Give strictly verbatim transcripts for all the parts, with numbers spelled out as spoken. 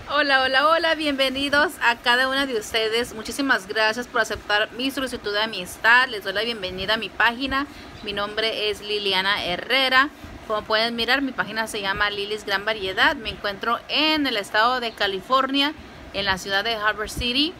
Hola, hola, hola, bienvenidos a cada una de ustedes. Muchísimas gracias por aceptar mi solicitud de amistad. Les doy la bienvenida a mi página. Mi nombre es Liliana Herrera. Como pueden mirar, mi página se llama Lily's Gran Variedad. Me encuentro en el estado de California, en la ciudad de Harbor City.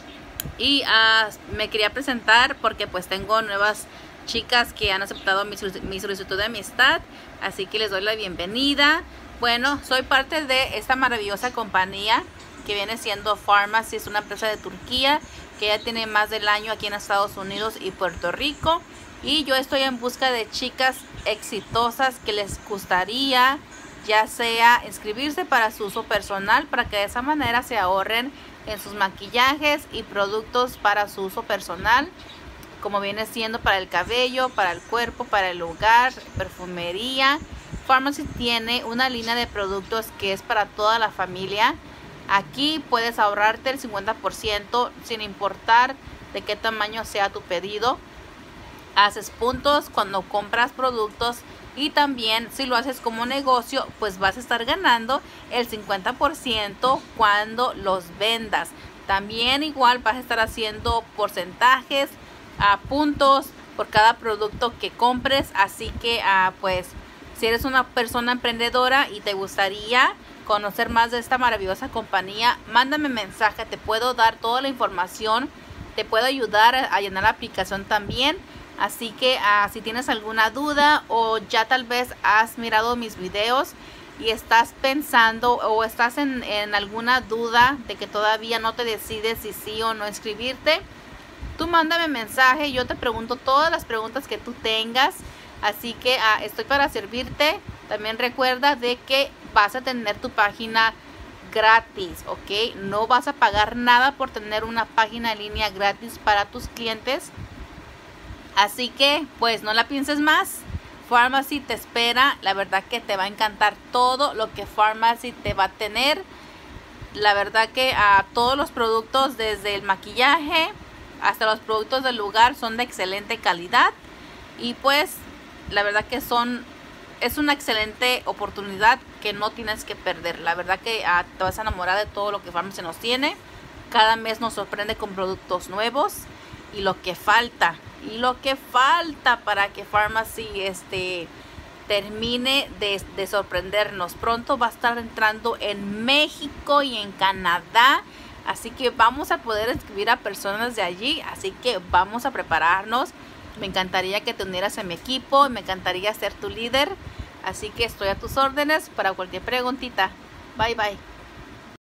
Y uh, me quería presentar porque pues tengo nuevas chicas que han aceptado mi, mi solicitud de amistad. Así que les doy la bienvenida. Bueno, soy parte de esta maravillosa compañía que viene siendo Farmacy. Es una empresa de Turquía que ya tiene más del año aquí en Estados Unidos y Puerto Rico. Y yo estoy en busca de chicas exitosas que les gustaría ya sea inscribirse para su uso personal, para que de esa manera se ahorren en sus maquillajes y productos para su uso personal, como viene siendo para el cabello, para el cuerpo, para el hogar, perfumería. Farmacy tiene una línea de productos que es para toda la familia. Aquí puedes ahorrarte el cincuenta por ciento sin importar de qué tamaño sea tu pedido. Haces puntos cuando compras productos y también si lo haces como negocio, pues vas a estar ganando el cincuenta por ciento cuando los vendas. También igual vas a estar haciendo porcentajes, a puntos por cada producto que compres. Así que uh, pues si eres una persona emprendedora y te gustaría conocer más de esta maravillosa compañía, mándame mensaje, te puedo dar toda la información, te puedo ayudar a, a llenar la aplicación también. Así que uh, si tienes alguna duda o ya tal vez has mirado mis videos y estás pensando o estás en, en alguna duda de que todavía no te decides si sí o no inscribirte, tú mándame mensaje, yo te pregunto todas las preguntas que tú tengas. Así que uh, estoy para servirte. También recuerda de que vas a tener tu página gratis, ¿ok? No vas a pagar nada por tener una página en línea gratis para tus clientes. Así que pues no la pienses más. Farmacy te espera. La verdad que te va a encantar todo lo que Farmacy te va a tener. La verdad que a uh, todos los productos, desde el maquillaje hasta los productos del lugar, son de excelente calidad. Y pues la verdad que son es una excelente oportunidad que no tienes que perder. La verdad que uh, te vas a enamorar de todo lo que Farmacy nos tiene. Cada mes nos sorprende con productos nuevos y lo que falta y lo que falta para que Farmacy este termine de, de sorprendernos. Pronto va a estar entrando en México y en Canadá, así que vamos a poder inscribir a personas de allí. Así que vamos a prepararnos. Me encantaría que te unieras a mi equipo, me encantaría ser tu líder. Así que estoy a tus órdenes para cualquier preguntita. Bye bye.